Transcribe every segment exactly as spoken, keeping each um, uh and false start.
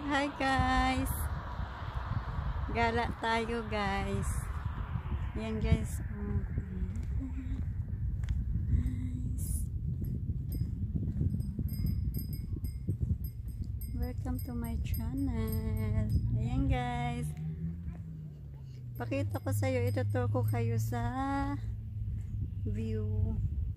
Hi guys, gala tayo guys. Yan guys, oh. Welcome to my channel. Ayan guys, pakita ko sa iyo, itutur ko kayo sa view.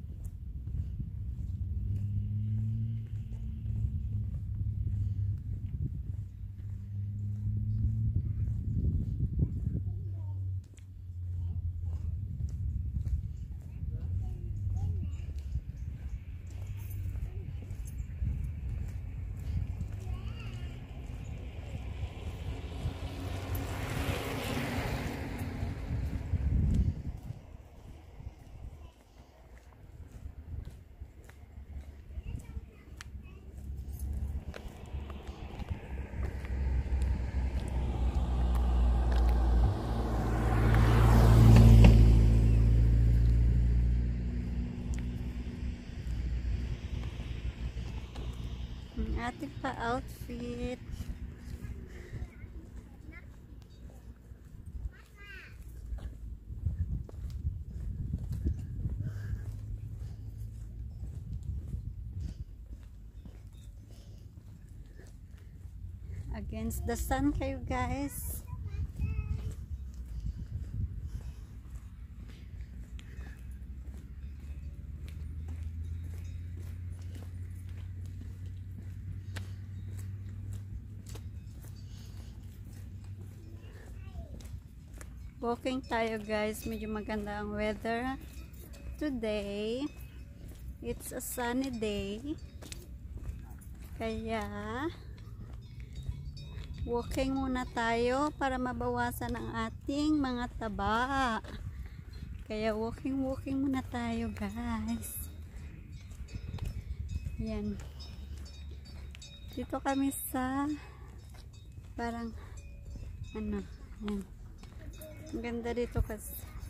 Ating pa-outfit. Against the sun kayo guys. Walking tayo guys, medyo maganda ang weather today. It's a sunny day, kaya walking muna tayo para mabawasan ang ating mga taba. Kaya walking walking muna tayo guys. Yan, dito kami sa parang ano, yan. Ang ganda dito kasi.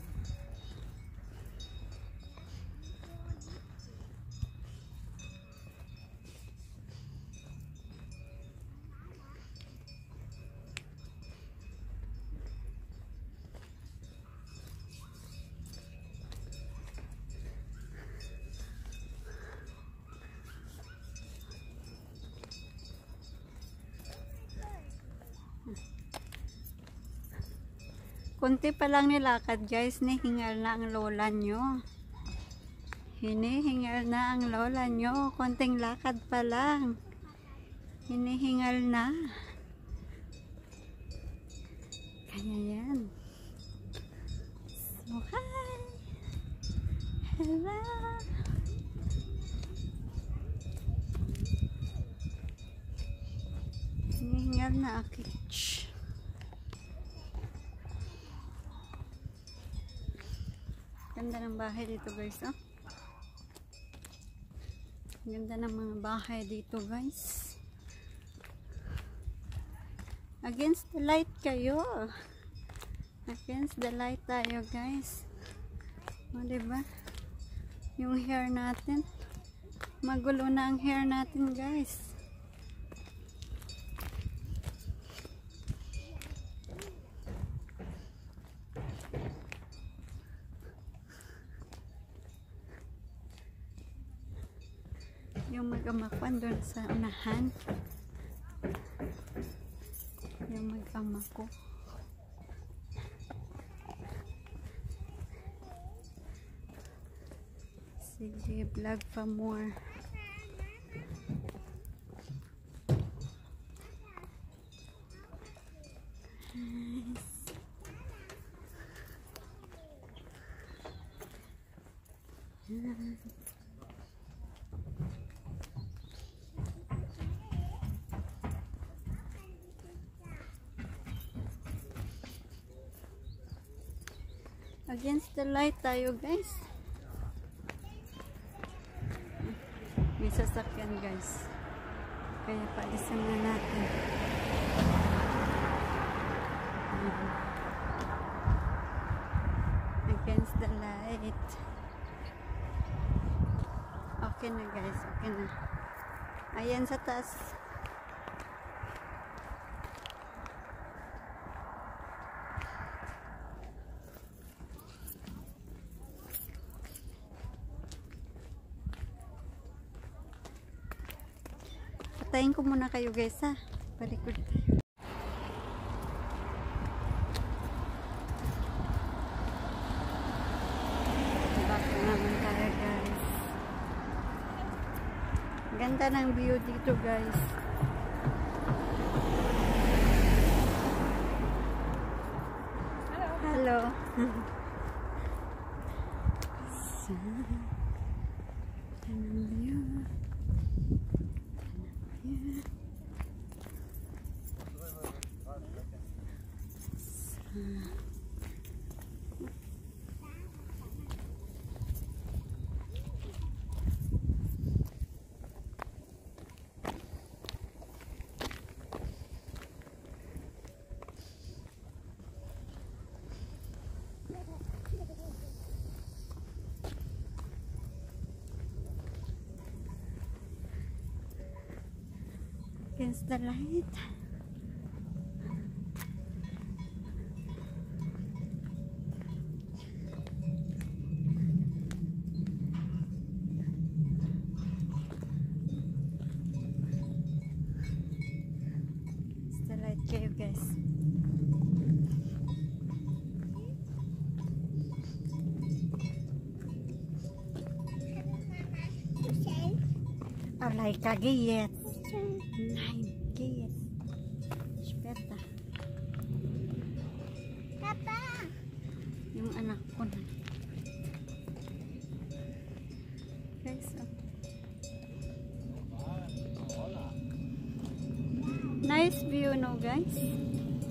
Kunti pa lang nilakad guys, hinihingal na ang lola nyo. Hinihingal na ang lola nyo. Konting lakad pa lang, hinihingal na. Kaya yan. So hi! Hello! Hinihingal na ang kitsch. Ganda ng bahay dito guys, oh. Ganda ng mga bahay dito guys. Against the light kayo. Against the light tayo guys. O, diba? Yung hair natin. Magulo na ang hair natin guys. Yung mag-amakwan doon sa unahan, yung mag-ama ko. Sige, vlog pa more. Nice. Against the light tayo guys. May sasakyan guys, kaya paalisan na natin. Against the light. Okay na guys, okay na. Ayan sa taas. Antayin ko muna kayo guys ha. Palikod tayo. Back na naman tayo guys. Ganda ng view dito guys. Hello. Hello. Against the light. Against the light kayo guys. Oh, like kagiyet. Nein, geh jetzt. Später. Papa! Yung anak ko na. Guys, oh. Nice view, no guys?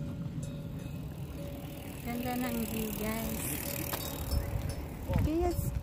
Ganda ng view, guys. Geh jetzt.